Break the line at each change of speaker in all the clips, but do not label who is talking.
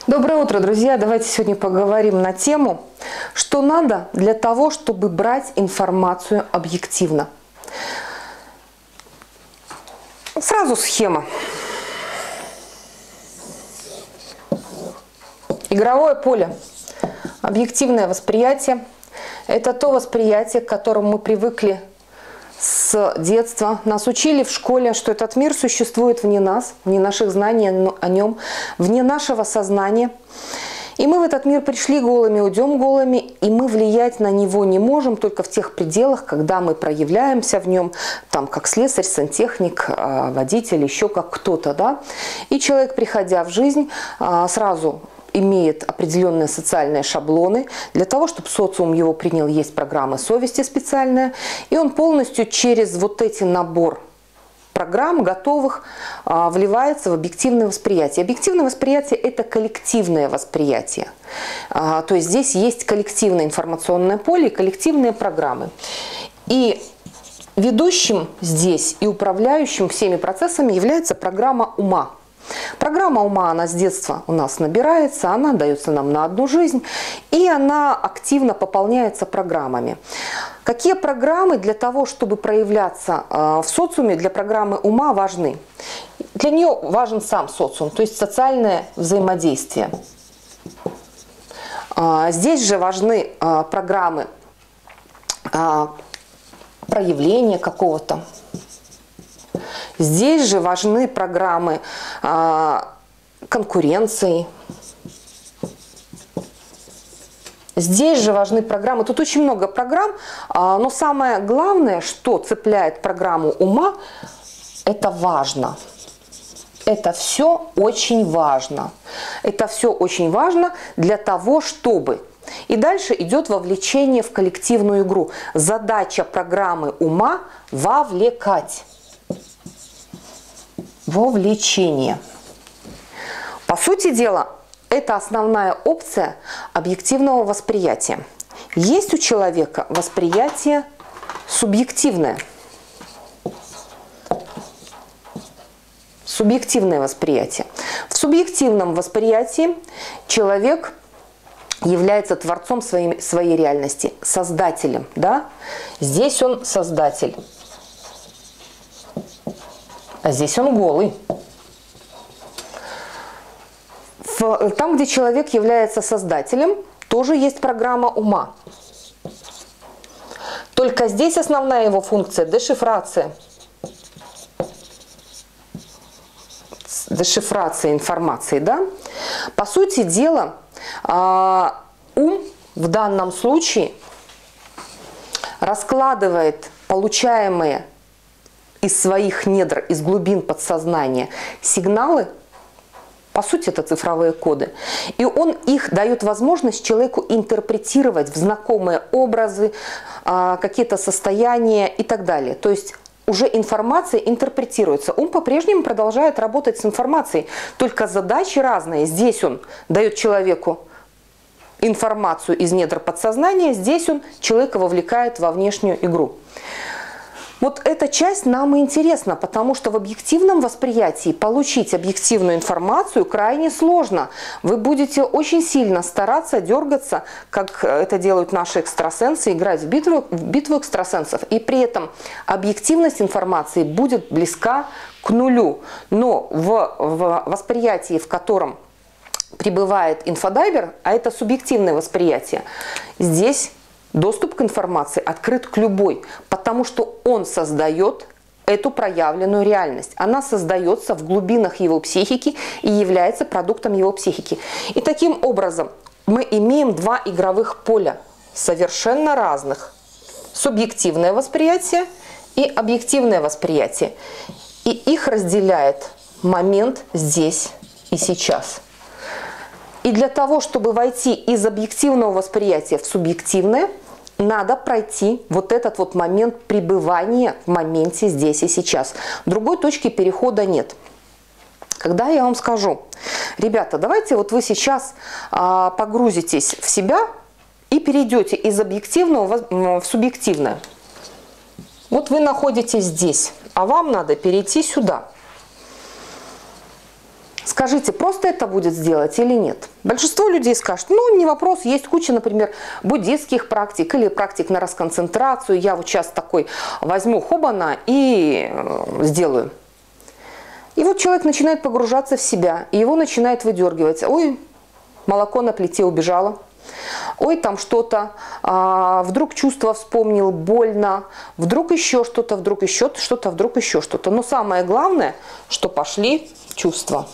Доброе утро, друзья! Давайте сегодня поговорим на тему, что надо для того, чтобы брать информацию объективно. Сразу схема. Игровое поле. Объективное восприятие – это то восприятие, к которому мы привыкли с детства. Нас учили в школе, что этот мир существует вне нас, вне наших знаний о нем, вне нашего сознания. И мы в этот мир пришли голыми, уйдем голыми, и мы влиять на него не можем только в тех пределах, когда мы проявляемся в нем, там, как слесарь, сантехник, водитель, еще как кто-то, да. И человек, приходя в жизнь, сразу имеет определенные социальные шаблоны. Для того, чтобы социум его принял, есть программа совести специальная. И он полностью через вот эти набор программ готовых вливается в объективное восприятие. Объективное восприятие – это коллективное восприятие. То есть здесь есть коллективное информационное поле и коллективные программы. И ведущим здесь и управляющим всеми процессами является программа ума. Программа ума, она с детства у нас набирается, она дается нам на одну жизнь, и она активно пополняется программами. Какие программы для того, чтобы проявляться в социуме, для программы ума важны? Для нее важен сам социум, то есть социальное взаимодействие. Здесь же важны программы проявления какого-то. Здесь же важны программы конкуренции. Здесь же важны программы. Тут очень много программ, но самое главное, что цепляет программу ума, это важно. Это все очень важно. Это все очень важно для того, чтобы... И дальше идет вовлечение в коллективную игру. Задача программы ума – вовлекать. Вовлечение. По сути дела, это основная опция объективного восприятия. Есть у человека восприятие субъективное. Субъективное восприятие. В субъективном восприятии человек является творцом своей реальности, создателем. Да? Здесь он создатель. А здесь он голый. Там, где человек является создателем, тоже есть программа ума. Только здесь основная его функция – дешифрация. Дешифрация информации, да? По сути дела, ум в данном случае раскладывает получаемые из своих недр, из глубин подсознания сигналы, по сути, это цифровые коды. И он их дает возможность человеку интерпретировать в знакомые образы, какие-то состояния и так далее. То есть уже информация интерпретируется. Ум по-прежнему продолжает работать с информацией, только задачи разные. Здесь он дает человеку информацию из недр подсознания, здесь он человека вовлекает во внешнюю игру. Вот эта часть нам и интересна, потому что в объективном восприятии получить объективную информацию крайне сложно. Вы будете очень сильно стараться, дергаться, как это делают наши экстрасенсы, играть в битву экстрасенсов. И при этом объективность информации будет близка к нулю. Но в восприятии, в котором пребывает инфодайвер, а это субъективное восприятие, здесь доступ к информации открыт к любой, потому что он создает эту проявленную реальность. Она создается в глубинах его психики и является продуктом его психики. И таким образом мы имеем два игровых поля, совершенно разных. Субъективное восприятие и объективное восприятие. И их разделяет момент здесь и сейчас. И для того, чтобы войти из объективного восприятия в субъективное, надо пройти вот этот вот момент пребывания в моменте здесь и сейчас. Другой точки перехода нет. Когда я вам скажу, ребята, давайте вот вы сейчас погрузитесь в себя и перейдете из объективного в субъективное. Вот вы находитесь здесь, а вам надо перейти сюда. Скажите, просто это будет сделать или нет? Большинство людей скажут, ну не вопрос, есть куча, например, буддистских практик или практик на расконцентрацию. Я вот сейчас такой возьму хобана и сделаю. И вот человек начинает погружаться в себя, и его начинает выдергивать. Ой, молоко на плите убежало. Ой, там что-то, вдруг чувство вспомнил, больно, вдруг еще что-то, вдруг еще что-то, вдруг еще что-то. Но самое главное, что пошли чувства.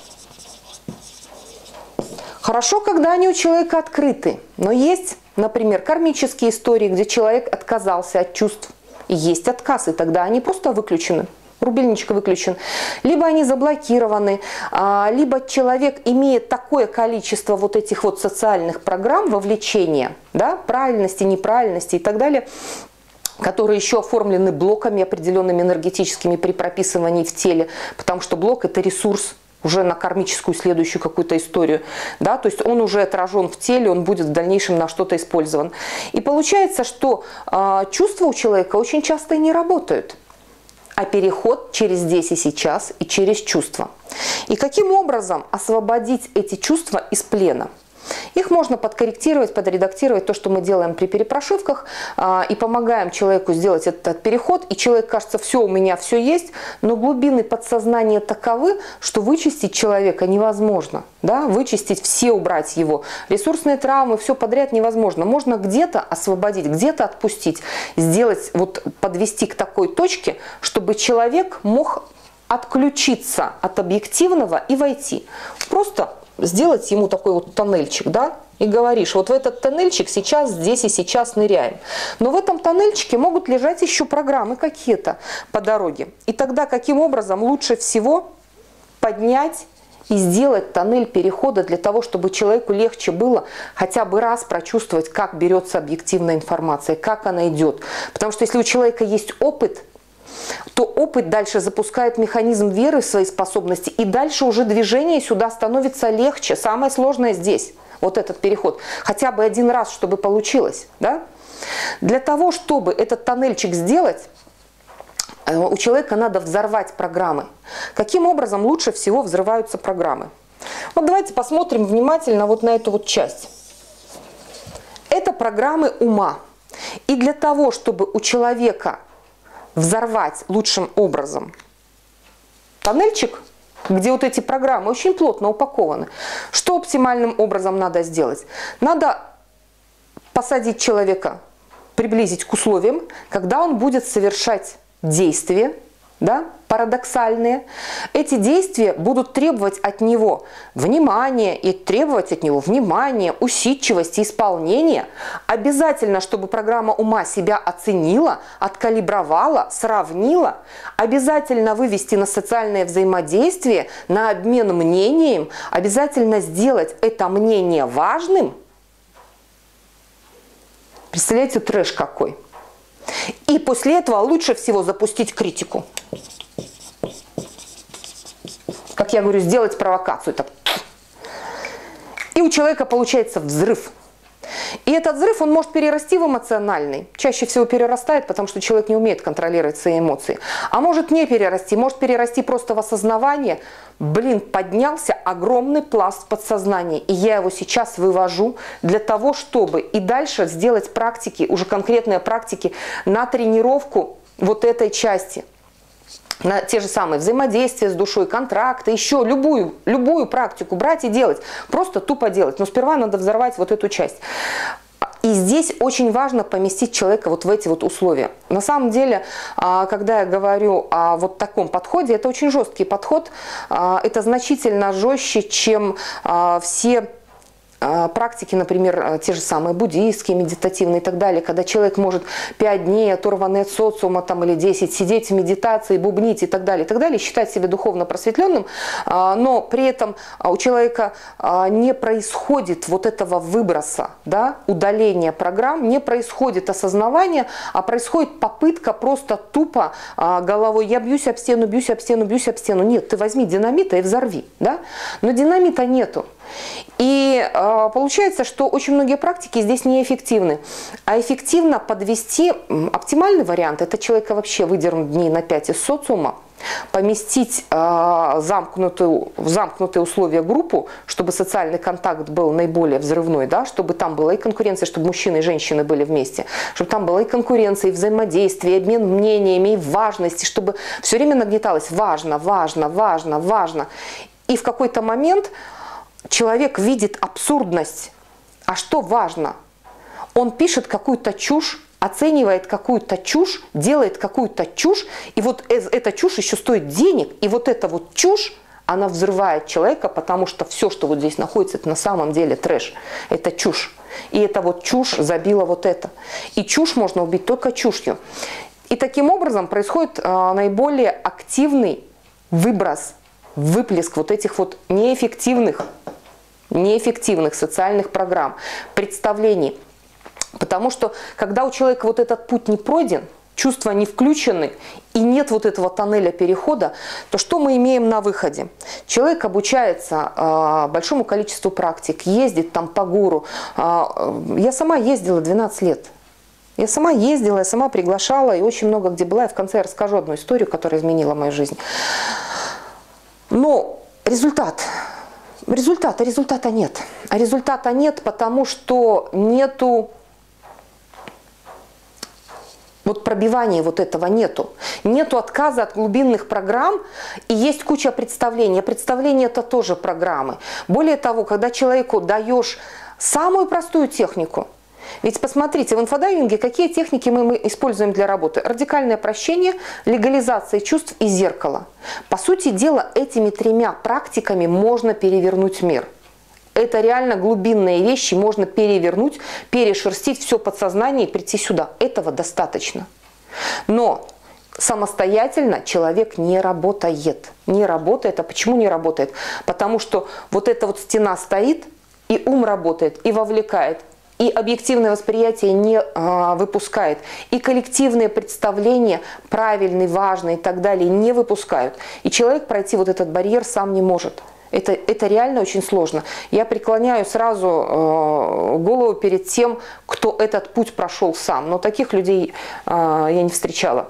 Хорошо, когда они у человека открыты, но есть, например, кармические истории, где человек отказался от чувств, и есть отказ, и тогда они просто выключены. Рубильничек выключен, либо они заблокированы, либо человек имеет такое количество вот этих вот социальных программ вовлечения, да, правильности, неправильности и так далее, которые еще оформлены блоками определенными энергетическими при прописывании в теле, потому что блок – это ресурс уже на кармическую следующую какую-то историю, да, то есть он уже отражен в теле, он будет в дальнейшем на что-то использован. И получается, что чувства у человека очень часто и не работают, а переход через здесь и сейчас и через чувства. И каким образом освободить эти чувства из плена? Их можно подкорректировать, подредактировать, то, что мы делаем при перепрошивках, и помогаем человеку сделать этот переход. И человек, кажется, все, у меня все есть, но глубины подсознания таковы, что вычистить человека невозможно. Да? Вычистить все, убрать его. Ресурсные травмы, все подряд невозможно. Можно где-то освободить, где-то отпустить, сделать, вот, подвести к такой точке, чтобы человек мог отключиться от объективного и войти. Просто сделать ему такой вот тоннельчик, да, и говоришь, вот в этот тоннельчик сейчас, здесь и сейчас ныряем. Но в этом тоннельчике могут лежать еще программы какие-то по дороге. И тогда каким образом лучше всего поднять и сделать тоннель перехода для того, чтобы человеку легче было хотя бы раз прочувствовать, как берется объективная информация, как она идет. Потому что если у человека есть опыт, то опыт дальше запускает механизм веры в свои способности, и дальше уже движение сюда становится легче. Самое сложное здесь, вот этот переход. Хотя бы один раз, чтобы получилось. Да? Для того, чтобы этот тоннельчик сделать, у человека надо взорвать программы. Каким образом лучше всего взрываются программы? Вот давайте посмотрим внимательно вот на эту вот часть. Это программы ума. И для того, чтобы у человека взорвать лучшим образом тоннельчик, где вот эти программы очень плотно упакованы, что оптимальным образом надо сделать? Надо посадить человека, приблизить к условиям, когда он будет совершать действия, да, парадоксальные. Эти действия будут требовать от него внимания, и требовать от него внимания, усидчивости, исполнения. Обязательно, чтобы программа ума себя оценила, откалибровала, сравнила. Обязательно вывести на социальное взаимодействие, на обмен мнением. Обязательно сделать это мнение важным. Представляете, трэш какой. И после этого лучше всего запустить критику. Как я говорю, сделать провокацию. Так. И у человека получается взрыв. И этот взрыв, он может перерасти в эмоциональный. Чаще всего перерастает, потому что человек не умеет контролировать свои эмоции. А может не перерасти, может перерасти просто в осознавание. Блин, поднялся огромный пласт подсознания. И я его сейчас вывожу для того, чтобы и дальше сделать практики, уже конкретные практики на тренировку вот этой части. На те же самые взаимодействия с душой, контракты, еще любую практику брать и делать. Просто тупо делать. Но сперва надо взорвать вот эту часть. И здесь очень важно поместить человека вот в эти вот условия. На самом деле, когда я говорю о вот таком подходе, это очень жесткий подход. Это значительно жестче, чем все практики, например, те же самые буддийские, медитативные и так далее, когда человек может 5 дней оторванный от социума там, или 10 сидеть в медитации, бубнить и так далее, считать себя духовно просветленным, но при этом у человека не происходит вот этого выброса, да, удаления программ, не происходит осознавание, а происходит попытка просто тупо головой «я бьюсь об стену, бьюсь об стену, бьюсь об стену». Нет, ты возьми динамита и взорви. Да? Но динамита нету. И получается, что очень многие практики здесь неэффективны. А эффективно подвести оптимальный вариант – это человека вообще выдернуть дней на 5 из социума, поместить в замкнутые условия группу, чтобы социальный контакт был наиболее взрывной, да, чтобы там была и конкуренция, чтобы мужчины и женщины были вместе, чтобы там была и конкуренция, и взаимодействие, и обмен мнениями, и важность, чтобы все время нагнеталось важно, важно, важно, важно. И в какой-то момент человек видит абсурдность. А что важно? Он пишет какую-то чушь, оценивает какую-то чушь, делает какую-то чушь, и вот эта чушь еще стоит денег, и вот эта вот чушь, она взрывает человека, потому что все, что вот здесь находится, это на самом деле трэш, это чушь. И эта вот чушь забила вот это. И чушь можно убить только чушью. И таким образом происходит наиболее активный выброс, выплеск вот этих вот неэффективных социальных программ, представлений. Потому что, когда у человека вот этот путь не пройден, чувства не включены и нет вот этого тоннеля перехода, то что мы имеем на выходе? Человек обучается большому количеству практик, ездит там по гуру. Я сама ездила 12 лет. Я сама ездила, я сама приглашала и очень много где была. И в конце я расскажу одну историю, которая изменила мою жизнь. Но результата нет. А результата нет, потому что нету вот пробивания вот этого нету. Нету отказа от глубинных программ, и есть куча представлений. А представления – это тоже программы. Более того, когда человеку даешь самую простую технику, ведь посмотрите, в инфодайвинге какие техники мы используем для работы? Радикальное прощение, легализация чувств и зеркало. По сути дела, этими тремя практиками можно перевернуть мир. Это реально глубинные вещи, можно перевернуть, перешерстить все подсознание и прийти сюда. Этого достаточно. Но самостоятельно человек не работает. Не работает. А почему не работает? Потому что вот эта вот стена стоит, и ум работает, и вовлекает. И объективное восприятие не выпускает. И коллективные представления, правильные, важные и так далее, не выпускают. И человек пройти вот этот барьер сам не может. Это реально очень сложно. Я преклоняю сразу голову перед тем, кто этот путь прошел сам. Но таких людей я не встречала.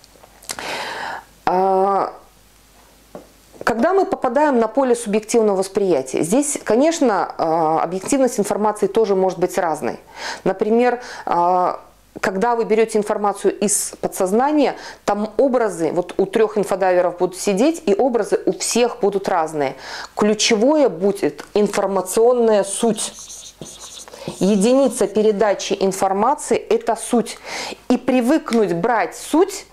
Когда мы попадаем на поле субъективного восприятия, здесь, конечно, объективность информации тоже может быть разной. Например, когда вы берете информацию из подсознания, там образы, вот у 3 инфодайверов будут сидеть, и образы у всех будут разные. Ключевое будет информационная суть. Единица передачи информации – это суть. И привыкнуть брать суть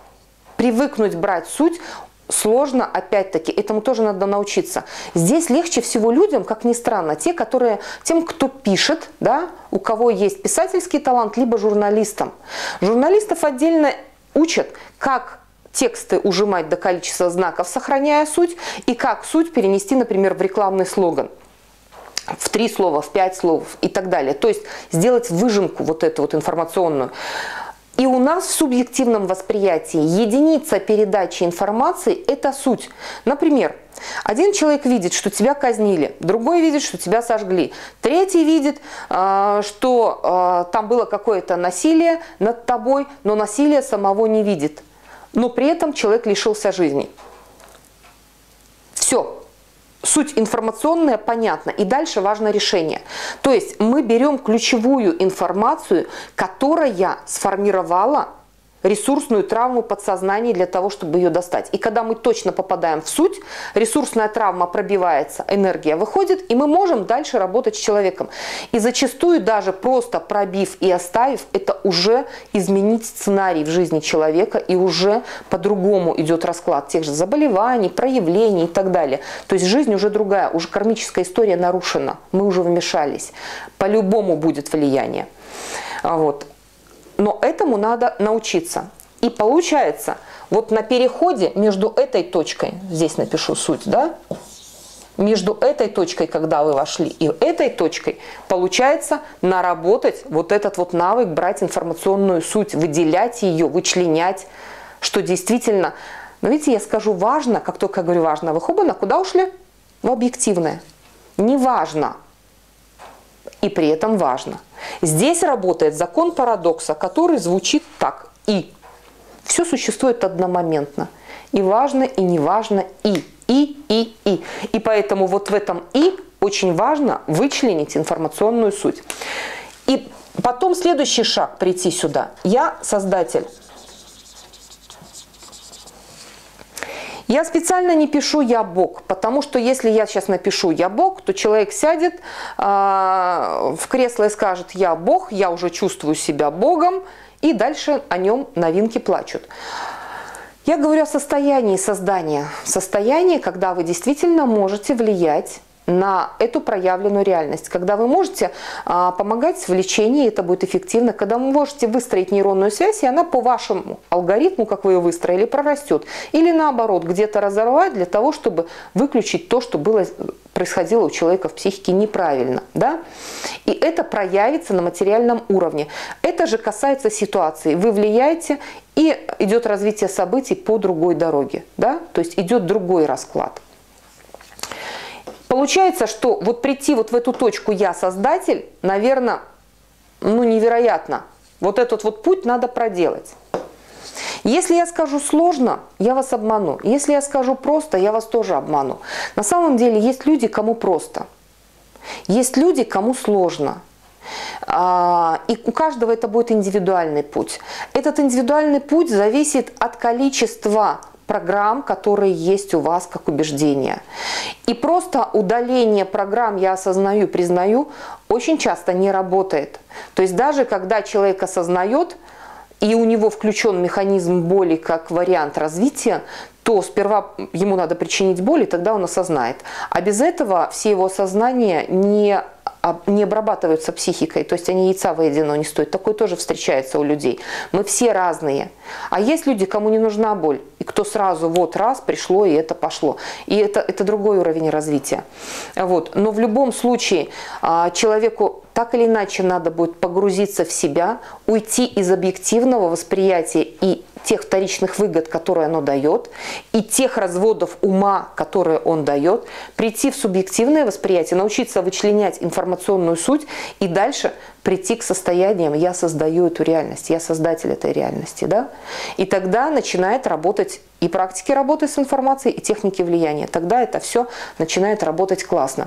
сложно, опять-таки, этому тоже надо научиться. Здесь легче всего людям, как ни странно, тем, кто пишет, да, у кого есть писательский талант, либо журналистам. Журналистов отдельно учат, как тексты ужимать до количества знаков, сохраняя суть, и как суть перенести, например, в рекламный слоган. В 3 слова, в 5 слов и так далее. То есть сделать выжимку вот эту вот информационную. И у нас в субъективном восприятии единица передачи информации – это суть. Например, один человек видит, что тебя казнили, другой видит, что тебя сожгли, третий видит, что там было какое-то насилие над тобой, но насилие самого не видит. Но при этом человек лишился жизни. Все. Суть информационная понятна, и дальше важно решение. То есть мы берем ключевую информацию, которая сформировала ресурсную травму подсознания для того, чтобы ее достать. И когда мы точно попадаем в суть, ресурсная травма пробивается, энергия выходит, и мы можем дальше работать с человеком. И зачастую даже просто пробив и оставив, это уже изменить сценарий в жизни человека, и уже по-другому идет расклад тех же заболеваний, проявлений и так далее. То есть жизнь уже другая, уже кармическая история нарушена, мы уже вмешались. По-любому будет влияние. Вот. Но этому надо научиться. И получается, вот на переходе между этой точкой, здесь напишу суть, да, между этой точкой, когда вы вошли, и этой точкой, получается наработать вот этот вот навык, брать информационную суть, выделять ее, вычленять, что действительно, но видите, я скажу важно, как только я говорю важно, вы хобана, куда ушли? В объективное. неважно, и при этом важно. Здесь работает закон парадокса, который звучит так. И. Все существует одномоментно. И важно, и не важно, и. И поэтому вот в этом «и» очень важно вычленить информационную суть. И потом следующий шаг – прийти сюда. Я создатель. Я специально не пишу «я Бог», потому что если я сейчас напишу «я Бог», то человек сядет в кресло и скажет «я Бог», я уже чувствую себя Богом, и дальше о нем новинки плачут. Я говорю о состоянии создания. Состоянии, когда вы действительно можете влиять на эту проявленную реальность. Когда вы можете помогать в лечении, это будет эффективно. Когда вы можете выстроить нейронную связь, и она по вашему алгоритму, как вы ее выстроили, прорастет. Или наоборот, где-то разорвать для того, чтобы выключить то, что происходило у человека в психике неправильно. Да? И это проявится на материальном уровне. Это же касается ситуации. Вы влияете, и идет развитие событий по другой дороге. Да? То есть идет другой расклад. Получается, что вот прийти вот в эту точку «я создатель», наверное, невероятно. Вот этот вот путь надо проделать. Если я скажу сложно, я вас обману. Если я скажу просто, я вас тоже обману. На самом деле есть люди, кому просто. Есть люди, кому сложно. И у каждого это будет индивидуальный путь. Этот индивидуальный путь зависит от количества программ, которые есть у вас как убеждения. И просто удаление программ «я осознаю, признаю» очень часто не работает. То есть даже когда человек осознает, и у него включен механизм боли как вариант развития, то сперва ему надо причинить боль, и тогда он осознает. А без этого все его осознания не обрабатываются психикой, то есть они яйца воедино не стоят. Такое тоже встречается у людей. Мы все разные. А есть люди, кому не нужна боль, и кто сразу вот раз пришло, и это пошло. И это другой уровень развития. Вот. Но в любом случае человеку так или иначе надо будет погрузиться в себя, уйти из объективного восприятия и тех вторичных выгод, которые оно дает, и тех разводов ума, которые он дает, прийти в субъективное восприятие, научиться вычленять информационную суть и дальше прийти к состояниям «я создаю эту реальность», «я создатель этой реальности». Да? И тогда начинает работать и практики работы с информацией, и техники влияния. Тогда это все начинает работать классно.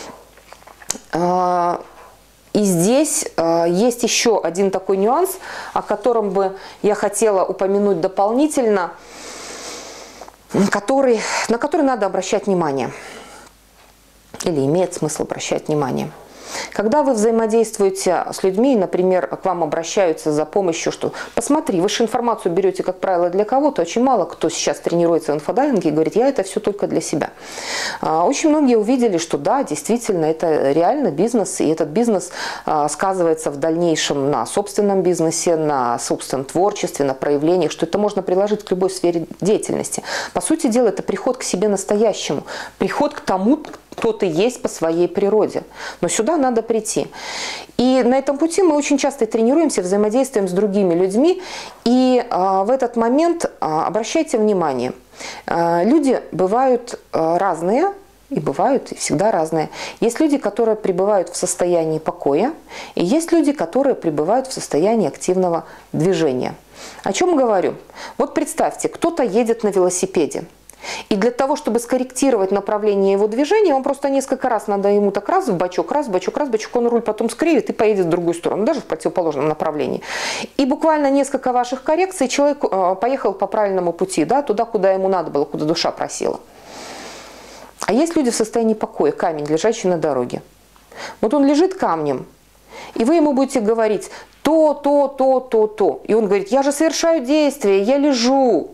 И здесь есть еще один такой нюанс, о котором бы я хотела упомянуть дополнительно, на который надо обращать внимание. Или имеет смысл обращать внимание. Когда вы взаимодействуете с людьми, например, к вам обращаются за помощью, что посмотри, вы же информацию берете, как правило, для кого-то. Очень мало кто сейчас тренируется в инфодайвинге и говорит, я это все только для себя. Очень многие увидели, что да, действительно, это реально бизнес, и этот бизнес сказывается в дальнейшем на собственном бизнесе, на собственном творчестве, на проявлениях, что это можно приложить к любой сфере деятельности. По сути дела, это приход к себе настоящему, приход к тому, кто ты есть по своей природе. Но сюда надо прийти. И на этом пути мы очень часто тренируемся, взаимодействуем с другими людьми. И в этот момент обращайте внимание. Люди бывают разные, и бывают и всегда разные. Есть люди, которые пребывают в состоянии покоя, и есть люди, которые пребывают в состоянии активного движения. О чем говорю? Вот представьте, кто-то едет на велосипеде. И для того, чтобы скорректировать направление его движения, он просто несколько раз надо ему так раз в бачок, он руль потом скривит и поедет в другую сторону, даже в противоположном направлении. И буквально несколько ваших коррекций, человек поехал по правильному пути, да, туда, куда ему надо было, куда душа просила. А есть люди в состоянии покоя, камень, лежащий на дороге. Вот он лежит камнем, и вы ему будете говорить то. И он говорит, я же совершаю действие, я лежу.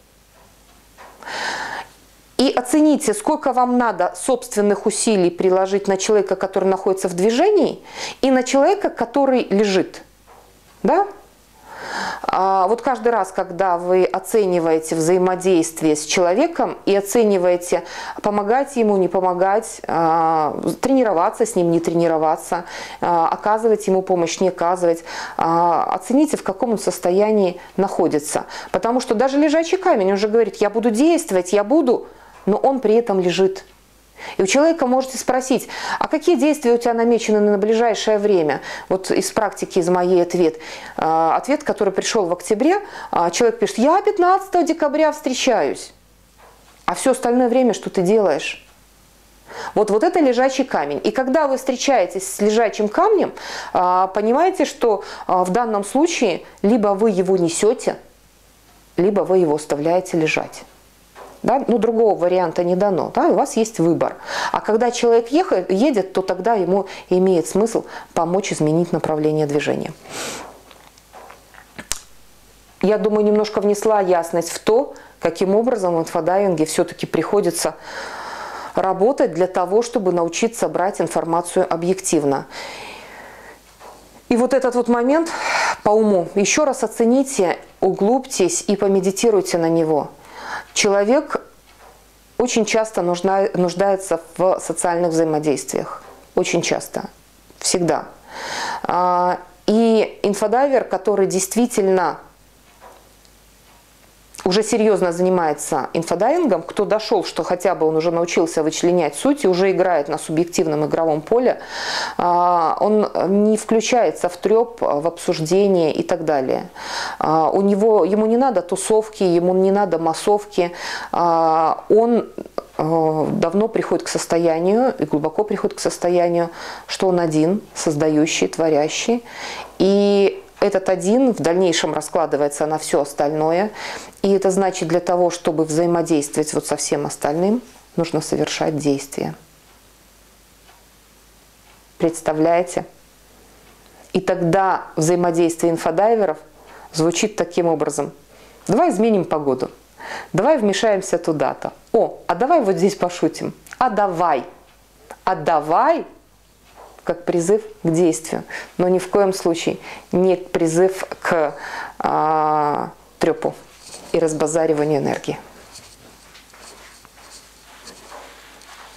И оцените, сколько вам надо собственных усилий приложить на человека, который находится в движении, и на человека, который лежит. Да? Вот каждый раз, когда вы оцениваете взаимодействие с человеком и оцениваете, помогать ему, не помогать, тренироваться с ним, не тренироваться, оказывать ему помощь, не оказывать, оцените, в каком он состоянии находится. Потому что даже лежачий камень, он же говорит, я буду действовать, я буду, но он при этом лежит. И у человека можете спросить, а какие действия у тебя намечены на ближайшее время? Вот из практики, из моей ответ. Ответ, который пришел в октябре, человек пишет, я 15 декабря встречаюсь. А все остальное время что ты делаешь? Вот это лежачий камень. И когда вы встречаетесь с лежачим камнем, понимаете, что в данном случае либо вы его несете, либо вы его оставляете лежать. Да? Ну, другого варианта не дано. Да? У вас есть выбор. А когда человек едет, то тогда ему имеет смысл помочь изменить направление движения. Я думаю, немножко внесла ясность в то, каким образом в инфодайвинге все-таки приходится работать для того, чтобы научиться брать информацию объективно. И вот этот вот момент по уму еще раз оцените, углубьтесь и помедитируйте на него. Человек очень часто нуждается в социальных взаимодействиях. Очень часто. Всегда. И инфодайвер, который действительно уже серьезно занимается инфодайвингом, кто дошел, что хотя бы он уже научился вычленять суть и уже играет на субъективном игровом поле, он не включается в треп, в обсуждение и так далее. Ему не надо тусовки, ему не надо массовки. Он давно приходит к состоянию, и глубоко приходит к состоянию, что он один, создающий, творящий. И этот один в дальнейшем раскладывается на все остальное. И это значит, для того, чтобы взаимодействовать вот со всем остальным, нужно совершать действия. Представляете? И тогда взаимодействие инфодайверов звучит таким образом. Давай изменим погоду. Давай вмешаемся туда-то. А давай вот здесь пошутим. А давай. Как призыв к действию, но ни в коем случае не призыв к трепу и разбазариванию энергии.